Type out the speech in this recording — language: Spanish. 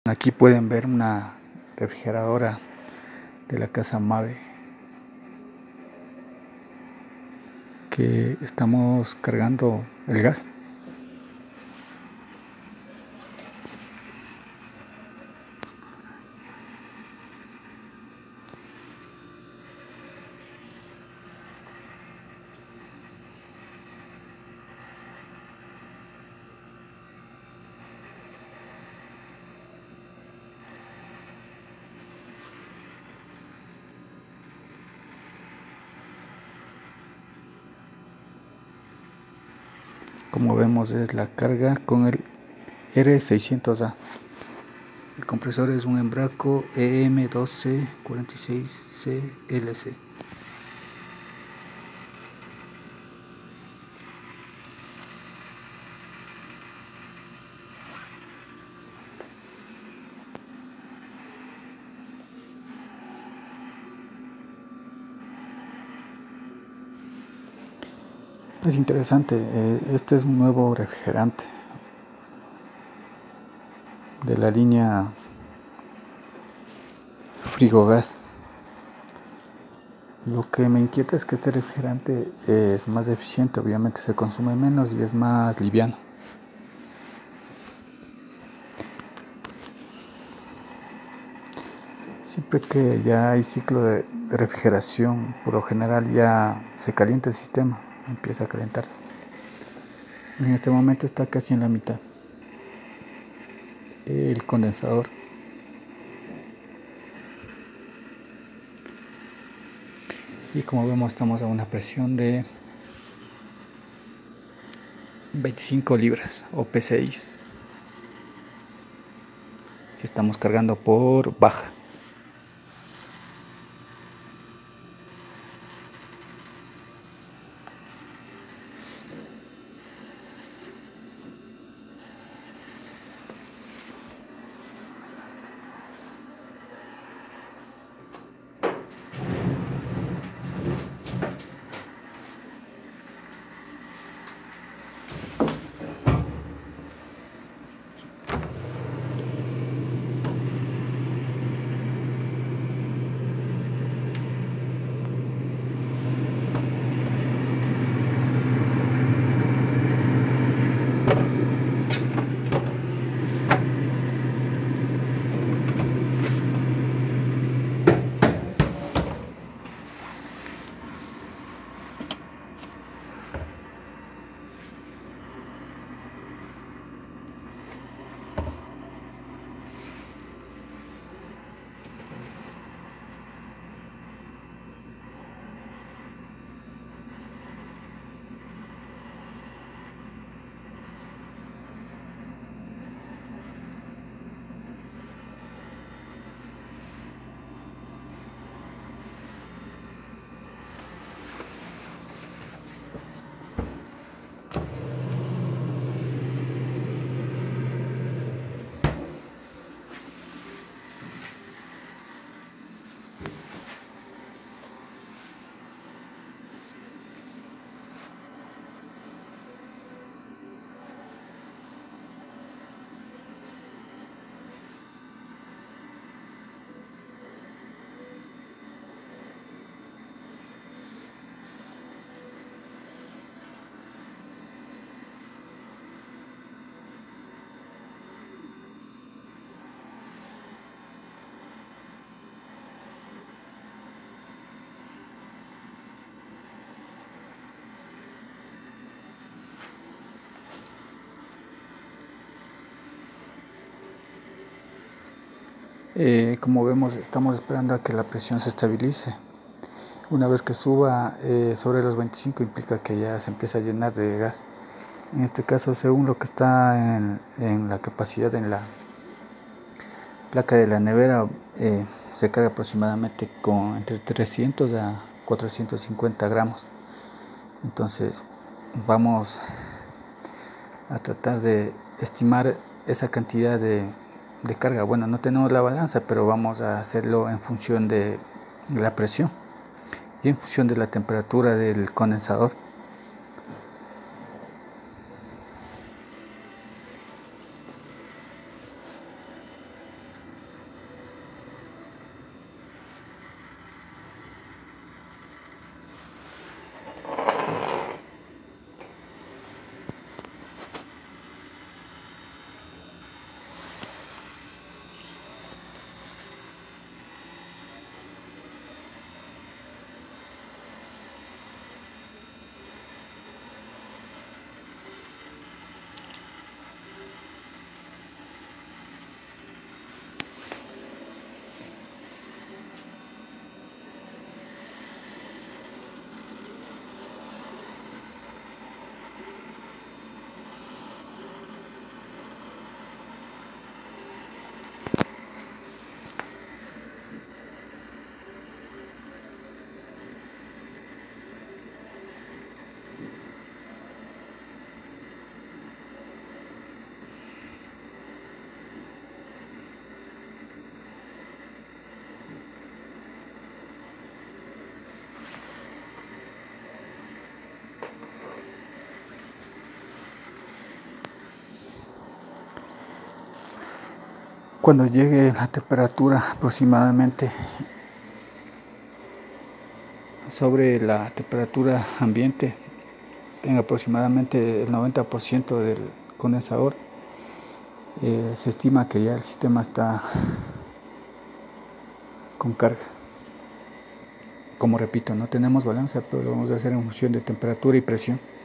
Aquí pueden ver una refrigeradora de la casa Mave que estamos cargando el gas. Como vemos es la carga con el R600A. El compresor es un Embraco EM1246CLC. Es interesante, este es un nuevo refrigerante de la línea Frigogas. Lo que me inquieta es que este refrigerante es más eficiente, obviamente se consume menos y es más liviano. Siempre que ya hay ciclo de refrigeración, por lo general ya se calienta el sistema, empieza a calentarse. En este momento está casi en la mitad el condensador. Y como vemos estamos a una presión de 25 libras o P6. Estamos cargando por baja. Como vemos estamos esperando a que la presión se estabilice. Una vez que suba sobre los 25 implica que ya se empieza a llenar de gas. En este caso, según lo que está en la capacidad en la placa de la nevera, se carga aproximadamente con entre 300 a 450 gramos. Entonces vamos a tratar de estimar esa cantidad de carga. Bueno, no tenemos la balanza, pero vamos a hacerlo en función de la presión y en función de la temperatura del condensador. Cuando llegue la temperatura aproximadamente sobre la temperatura ambiente, en aproximadamente el 90% del condensador, se estima que ya el sistema está con carga. Como repito, no tenemos balanza, pero lo vamos a hacer en función de temperatura y presión.